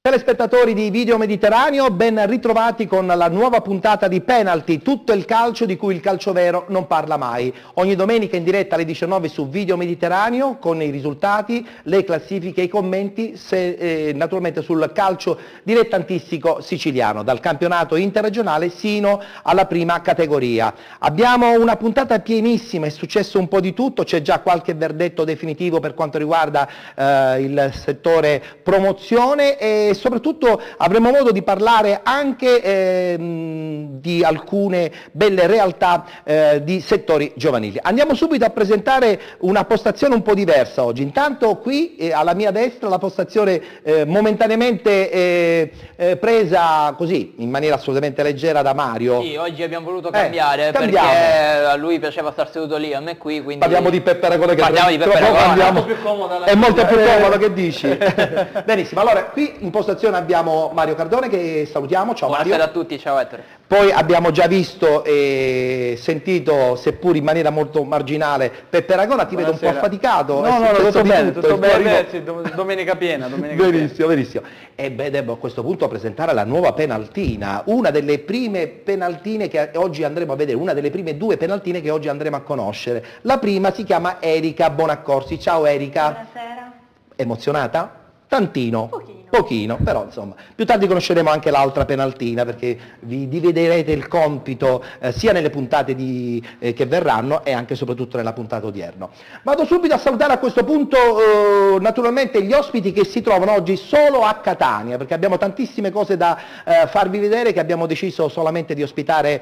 Telespettatori di Video Mediterraneo, ben ritrovati con la nuova puntata di Penalty, tutto il calcio di cui il calcio vero non parla mai. Ogni domenica in diretta alle 19 su Video Mediterraneo con i risultati, le classifiche e i commenti, naturalmente sul calcio dilettantistico siciliano, dal campionato interregionale sino alla prima categoria. Abbiamo una puntata pienissima, è successo un po' di tutto, c'è già qualche verdetto definitivo per quanto riguarda il settore promozione e soprattutto avremo modo di parlare anche di alcune belle realtà di settori giovanili. Andiamo subito a presentare una postazione un po' diversa oggi. Intanto qui alla mia destra la postazione momentaneamente presa così in maniera assolutamente leggera da Mario. Sì, oggi abbiamo voluto cambiare perché a lui piaceva star seduto lì, a me qui, quindi... Parliamo di Peppe Aragone, che parliamo di Peppe Aragone. È molto più comodo, che dici? Benissimo, allora qui in postazione abbiamo Mario Cardone, che salutiamo. Ciao Mario. Buonasera a tutti, ciao Ettore. Poi abbiamo già visto e sentito, seppur in maniera molto marginale, Peppe Aragona. Ti vedo un po' affaticato. No, tutto bene, sì, domenica piena. Benissimo, benissimo. E beh, devo a questo punto presentare la nuova penaltina, una delle prime penaltine che oggi andremo a vedere, una delle prime due penaltine che oggi andremo a conoscere. La prima si chiama Erika Bonaccorsi. Ciao Erika. Buonasera. Emozionata? Tantino. Pochino, però insomma, più tardi conosceremo anche l'altra penaltina perché vi dividerete il compito sia nelle puntate che verranno e anche e soprattutto nella puntata odierna. Vado subito a salutare a questo punto naturalmente gli ospiti che si trovano oggi solo a Catania, perché abbiamo tantissime cose da farvi vedere, che abbiamo deciso solamente di ospitare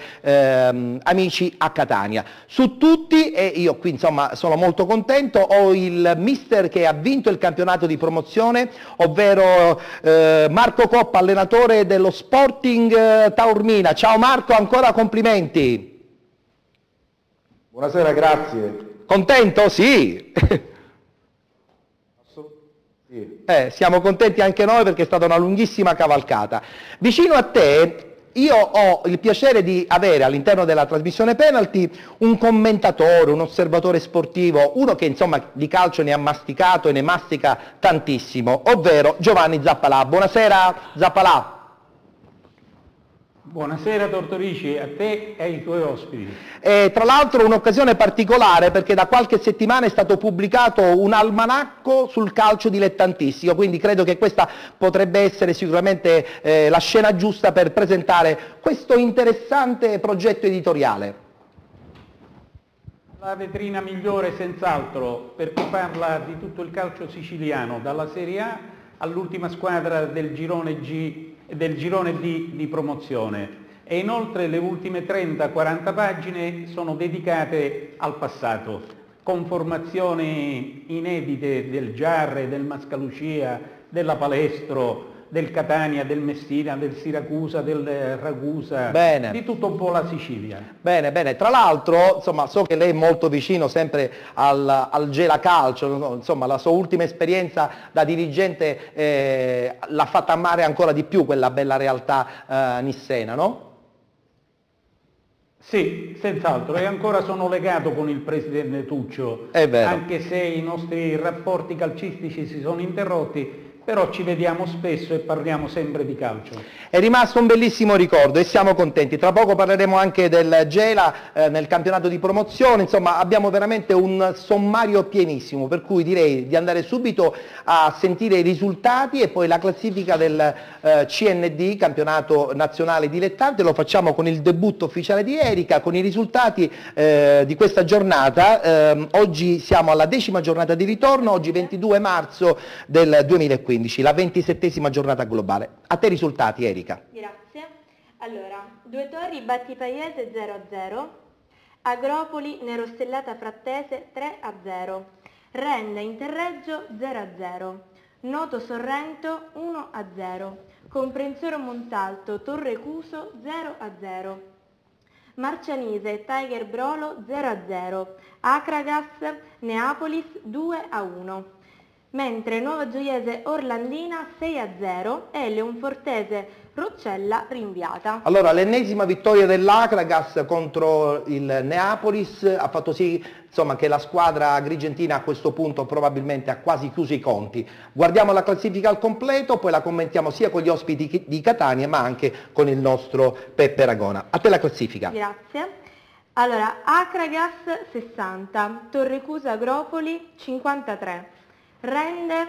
amici a Catania. Su tutti, e io qui insomma sono molto contento, ho il mister che ha vinto il campionato di promozione, ovvero Marco Coppa, allenatore dello Sporting Taormina. Ciao Marco, ancora complimenti. Buonasera, grazie. Contento? Sì. Sì. Siamo contenti anche noi perché è stata una lunghissima cavalcata. Vicino a te io ho il piacere di avere all'interno della trasmissione Penalty un commentatore, un osservatore sportivo, uno che insomma di calcio ne ha masticato e ne mastica tantissimo, ovvero Giovanni Zappalà. Buonasera Zappalà. Buonasera Tortorici, a te e ai tuoi ospiti. Tra l'altro un'occasione particolare perché da qualche settimana è stato pubblicato un almanacco sul calcio dilettantistico, quindi credo che questa potrebbe essere sicuramente la scena giusta per presentare questo interessante progetto editoriale. La vetrina migliore senz'altro perché parla di tutto il calcio siciliano, dalla Serie A all'ultima squadra del girone G e del girone D di promozione, e inoltre le ultime 30-40 pagine sono dedicate al passato, con formazioni inedite del Giarre, del Mascalucia, della Palestro, del Catania, del Messina, del Siracusa, del Ragusa, bene, di tutto un po' la Sicilia. Bene, bene. Tra l'altro, insomma, so che lei è molto vicino sempre al Gela Calcio, insomma, la sua ultima esperienza da dirigente l'ha fatta amare ancora di più quella bella realtà nissena, no? Sì, senz'altro, e ancora sono legato con il presidente Tuccio, è vero, anche se i nostri rapporti calcistici si sono interrotti, però ci vediamo spesso e parliamo sempre di calcio. È rimasto un bellissimo ricordo e siamo contenti. Tra poco parleremo anche del Gela nel campionato di promozione, insomma abbiamo veramente un sommario pienissimo, per cui direi di andare subito a sentire i risultati e poi la classifica del CND, campionato nazionale dilettante. Lo facciamo con il debutto ufficiale di Erika, con i risultati di questa giornata. Oggi siamo alla 10ª giornata di ritorno, oggi 22 marzo del 2015. La 27ª giornata globale. A te risultati, Erika. Grazie. Allora, Due Torri Battipaiese 0-0, Agropoli Nerostellata Frattese 3-0, Renda Interreggio 0-0, Noto Sorrento 1-0, Comprensoro Montalto Torre Cuso 0-0, Marcianise Tiger Brolo 0-0, Acragas Neapolis 2-1. mentre Nuova Gioiese Orlandina 6-0 e Leonfortese Roccella rinviata. Allora, l'ennesima vittoria dell'Akragas contro il Neapolis ha fatto sì, insomma, che la squadra agrigentina a questo punto probabilmente ha quasi chiuso i conti. Guardiamo la classifica al completo, poi la commentiamo sia con gli ospiti di Catania ma anche con il nostro Peppe Ragona. A te la classifica. Grazie. Allora, Akragas 60, Torrecusa Agropoli 53, Rende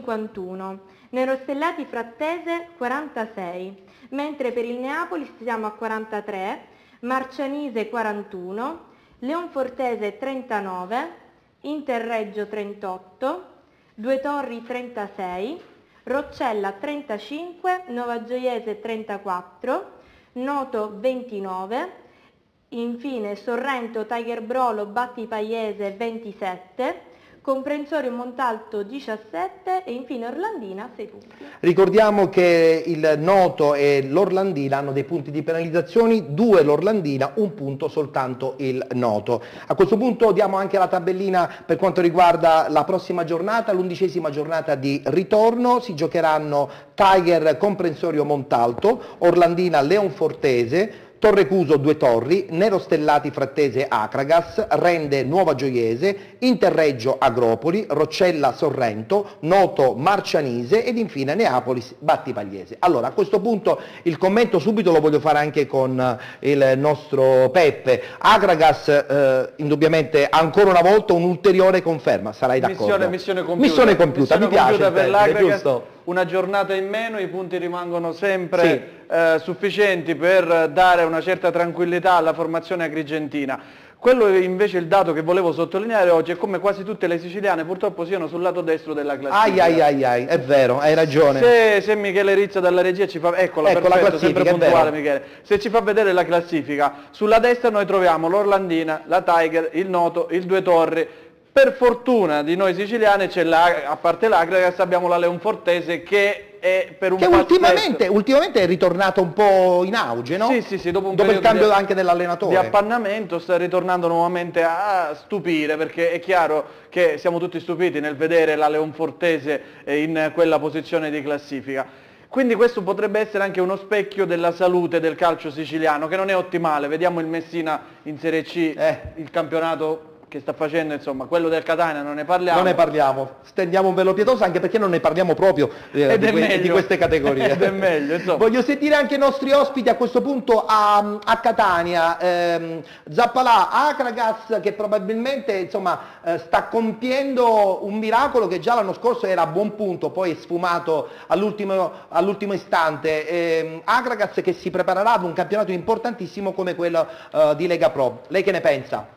51, Nerostellati Frattese 46, mentre per il Neapoli siamo a 43, Marcianise 41, Leonfortese 39, Interreggio 38, Due Torri 36, Roccella 35, Novagioiese 34, Noto 29, infine Sorrento Tiger Brolo Battipaiese 27, Comprensorio Montalto 17 e infine Orlandina 6 punti. Ricordiamo che il Noto e l'Orlandina hanno dei punti di penalizzazioni, 2 l'Orlandina, 1 punto soltanto il Noto. A questo punto diamo anche la tabellina per quanto riguarda la prossima giornata, l'11ª giornata di ritorno. Si giocheranno Tiger Comprensorio Montalto, Orlandina Leonfortese, Torrecuso Due Torri, Nerostellati Frattese Akragas, Rende Nuova Gioiese, Interreggio Agropoli, Roccella Sorrento, Noto Marcianise ed infine Neapolis Battipagliese. Allora, a questo punto il commento subito lo voglio fare anche con il nostro Peppe. Akragas indubbiamente ancora una volta un'ulteriore conferma, sarai d'accordo? Missione compiuta. Missione compiuta, mi piace il per termine, giusto? Una giornata in meno, i punti rimangono sempre sufficienti per dare una certa tranquillità alla formazione agrigentina. Quello invece il dato che volevo sottolineare oggi è come quasi tutte le siciliane purtroppo siano sul lato destro della classifica. È vero, hai ragione. Se Michele Rizza dalla regia ci fa... Eccola, perfetto, sempre puntuale Michele. Se ci fa vedere la classifica, sulla destra noi troviamo l'Orlandina, la Tiger, il Noto, il Due Torri. Per fortuna di noi siciliani c'è a parte l'Akragas abbiamo la Leonfortese che è per un ultimamente è ritornato un po' in auge, no? Sì, dopo il cambio anche dell'allenatore. Di appannamento sta ritornando nuovamente a stupire, perché è chiaro che siamo tutti stupiti nel vedere la Leonfortese in quella posizione di classifica. Quindi questo potrebbe essere anche uno specchio della salute del calcio siciliano, che non è ottimale. Vediamo il Messina in Serie C, il campionato che sta facendo, insomma, quello del Catania non ne parliamo. Non ne parliamo, stendiamo un velo pietoso anche perché non ne parliamo proprio di queste categorie. Ed è meglio, insomma. Voglio sentire anche i nostri ospiti a questo punto a Catania. Zappalà, Akragas che probabilmente insomma, sta compiendo un miracolo che già l'anno scorso era a buon punto, poi è sfumato all'ultimo istante. Akragas che si preparerà ad un campionato importantissimo come quello di Lega Pro. Lei che ne pensa?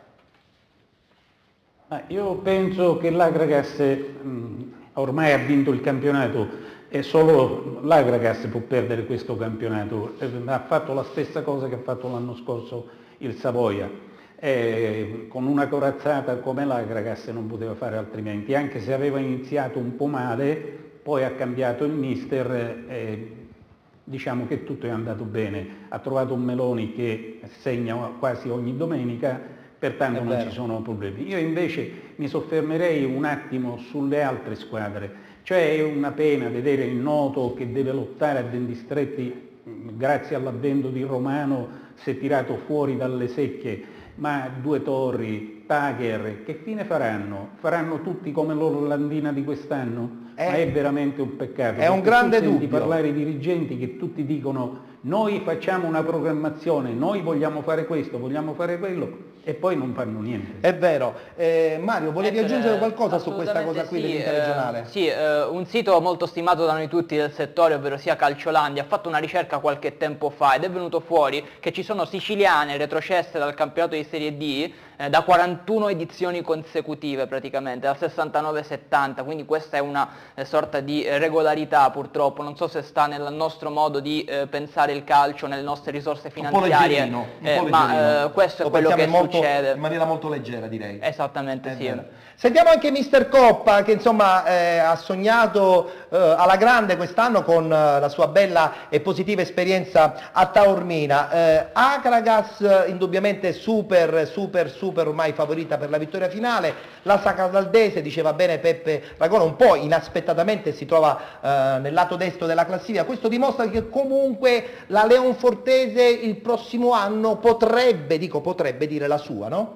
Io penso che l'Akragas ormai ha vinto il campionato e solo l'Akragas può perdere questo campionato. Ha fatto la stessa cosa che ha fatto l'anno scorso il Savoia. Con una corazzata come l'Akragas non poteva fare altrimenti, anche se aveva iniziato un po' male, poi ha cambiato il mister e diciamo che tutto è andato bene. Ha trovato un Meloni che segna quasi ogni domenica, pertanto non ci sono problemi. Io invece mi soffermerei un attimo sulle altre squadre, cioè è una pena vedere il Noto che deve lottare a denti stretti, grazie all'avvento di Romano si è tirato fuori dalle secchie, ma Due Torri, Tiger, che fine faranno? Faranno tutti come l'Orlandina di quest'anno? Ma è veramente un peccato. È un grande dubbio. Senti parlare i dirigenti che tutti dicono noi facciamo una programmazione, noi vogliamo fare questo, vogliamo fare quello, e poi non fanno niente. È vero. Mario, volevi aggiungere qualcosa su questa cosa qui dell'interregionale? Sì, un sito molto stimato da noi tutti del settore, ovvero sia Calciolandia, ha fatto una ricerca qualche tempo fa ed è venuto fuori che ci sono siciliane retrocesse dal campionato di Serie D da 41 edizioni consecutive praticamente, dal 69-70, quindi questa è una sorta di regolarità purtroppo. Non so se sta nel nostro modo di pensare il calcio, nelle nostre risorse finanziarie, ma questo è quello che succede. In maniera molto leggera, direi. Esattamente, sì. Sentiamo anche Mister Coppa che insomma ha sognato alla grande quest'anno con la sua bella e positiva esperienza a Taormina. Akragas indubbiamente super Super ormai favorita per la vittoria finale, la Sacra Valdese, diceva bene Peppe Ragona, un po' inaspettatamente si trova nel lato destro della classifica. Questo dimostra che comunque la Leonfortese il prossimo anno potrebbe dire la sua, no?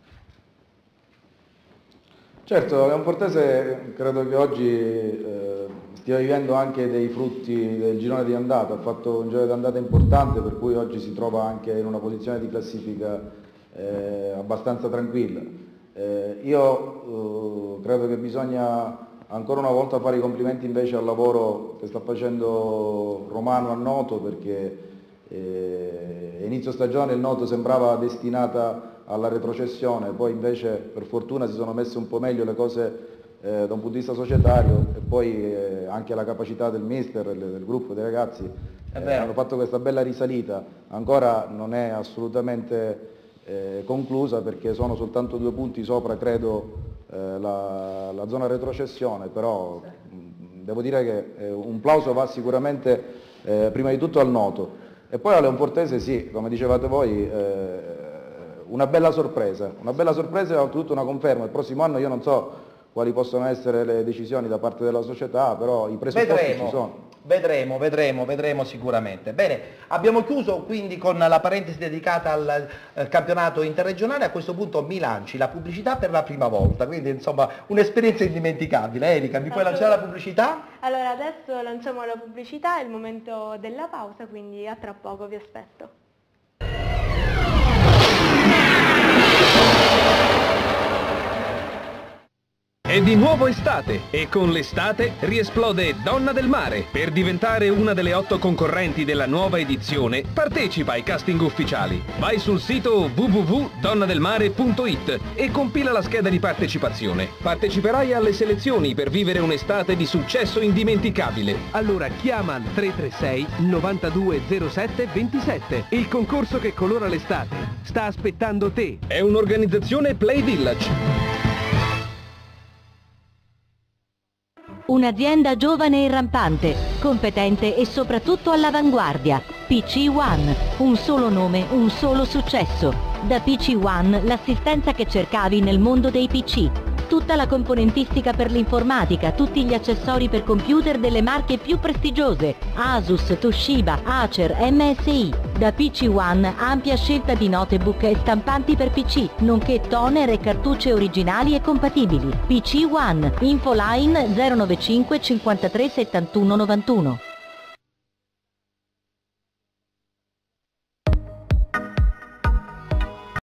Certo, la Leonfortese credo che oggi stia vivendo anche dei frutti del girone di andata, ha fatto un girone di andata importante per cui oggi si trova anche in una posizione di classifica abbastanza tranquilla. Io credo che bisogna ancora una volta fare i complimenti invece al lavoro che sta facendo Romano a Noto, perché inizio stagione il Noto sembrava destinata alla retrocessione, poi invece per fortuna si sono messe un po' meglio le cose da un punto di vista societario, e poi anche la capacità del mister, del gruppo, dei ragazzi hanno fatto questa bella risalita. Ancora non è assolutamente conclusa perché sono soltanto 2 punti sopra, credo, la zona retrocessione, però devo dire che un plauso va sicuramente prima di tutto al Noto. E poi a Leonfortese sì, come dicevate voi, una bella sorpresa e soprattutto una conferma. Il prossimo anno io non so quali possono essere le decisioni da parte della società, però i presupposti ci sono. Vedremo sicuramente. Bene, abbiamo chiuso quindi con la parentesi dedicata al campionato interregionale. A questo punto mi lanci la pubblicità per la prima volta, quindi insomma un'esperienza indimenticabile. Erika, mi puoi lanciare la pubblicità? Allora adesso lanciamo la pubblicità, è il momento della pausa, quindi a tra poco, vi aspetto. È di nuovo estate e con l'estate riesplode Donna del Mare. Per diventare una delle 8 concorrenti della nuova edizione, partecipa ai casting ufficiali. Vai sul sito www.donnadelmare.it e compila la scheda di partecipazione. Parteciperai alle selezioni per vivere un'estate di successo indimenticabile. Allora chiama al 336 9207 27. Il concorso che colora l'estate sta aspettando te. È un'organizzazione Play Village. Un'azienda giovane e rampante, competente e soprattutto all'avanguardia. PC One, un solo nome, un solo successo. Da PC One l'assistenza che cercavi nel mondo dei PC. Tutta la componentistica per l'informatica, tutti gli accessori per computer delle marche più prestigiose. Asus, Toshiba, Acer, MSI. Da PC One ampia scelta di notebook e stampanti per PC, nonché toner e cartucce originali e compatibili. PC One, infoline 095 53 71 91.